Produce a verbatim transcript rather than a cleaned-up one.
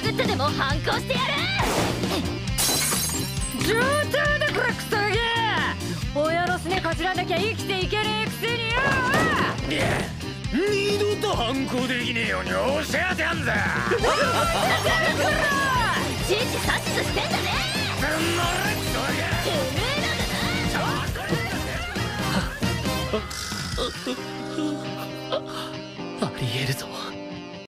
殴ってでも反抗してやる。 上等だこらクソガキ。親のすねかじらなきゃ生きていけねえくせによ。 いや、二度と反抗できねえように教えてやんだ。 いちいち指図してんだね。 つんのれクソガキ。 てめえなんだな。